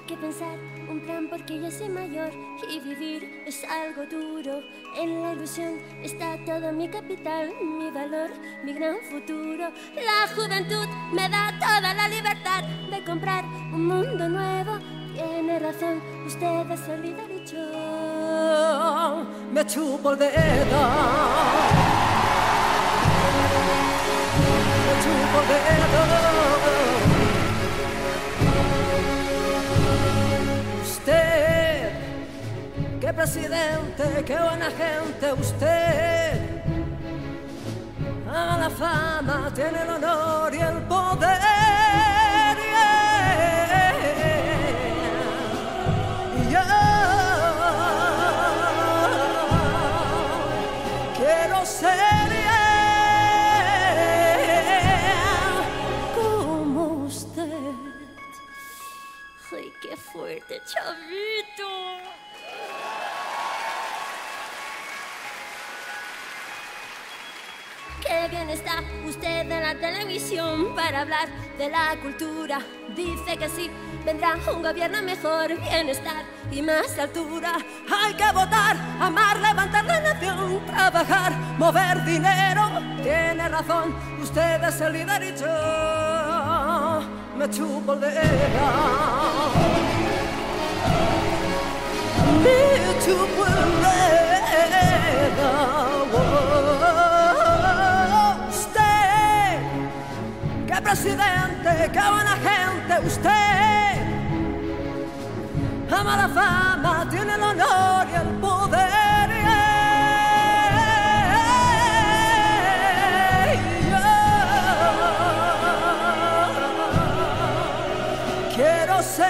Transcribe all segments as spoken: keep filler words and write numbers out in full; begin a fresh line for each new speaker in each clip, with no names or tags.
que pensar un plan porque ya soy mayor y vivir es algo duro. En la ilusión está todo mi capital, mi valor, mi gran futuro. La juventud me da toda la libertad de comprar un mundo nuevo. Tiene razón, usted es el líder y yo
me chupo el dedo. Me chupo el dedo. Usted, qué presidente, qué buena gente. Usted ama la fama, tiene el honor y el poder. Y yo quiero ser como usted.
¡Ay, qué fuerte, chavito! Qué bien está usted en la televisión para hablar de la cultura. Dice que sí, vendrá un gobierno mejor, bienestar y más altura.
Hay que votar, amar, levantar la nación, trabajar, mover dinero. Tiene razón, usted es el líder y yo me chupo el dedo. Me chupo el dedo. Usted, qué presidente, qué buena gente. Usted ama la fama, tiene el honor y el poder. Yo quiero ser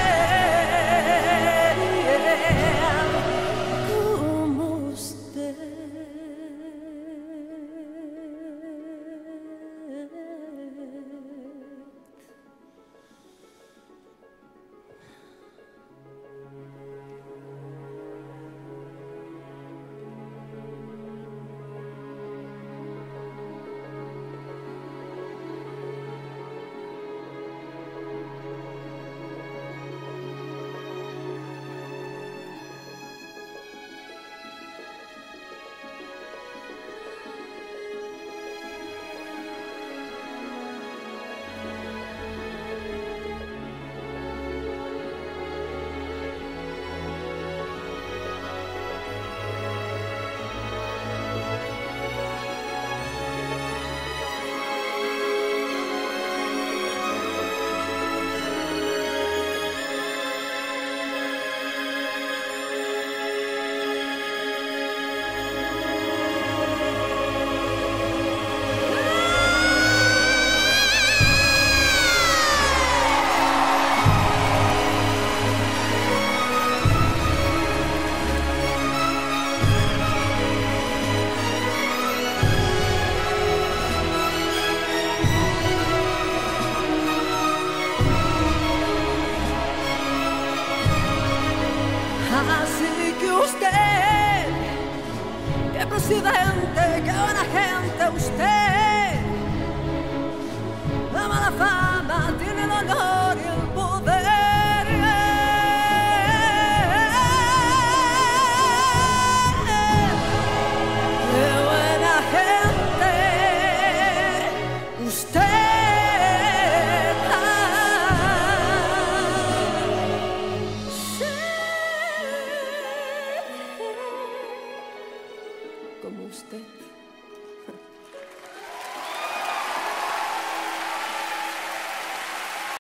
como usted. Así que usted, qué presidente, qué buena gente. Usted ama la fama, tiene el honor y el poder. Qué buena gente. Usted como usted.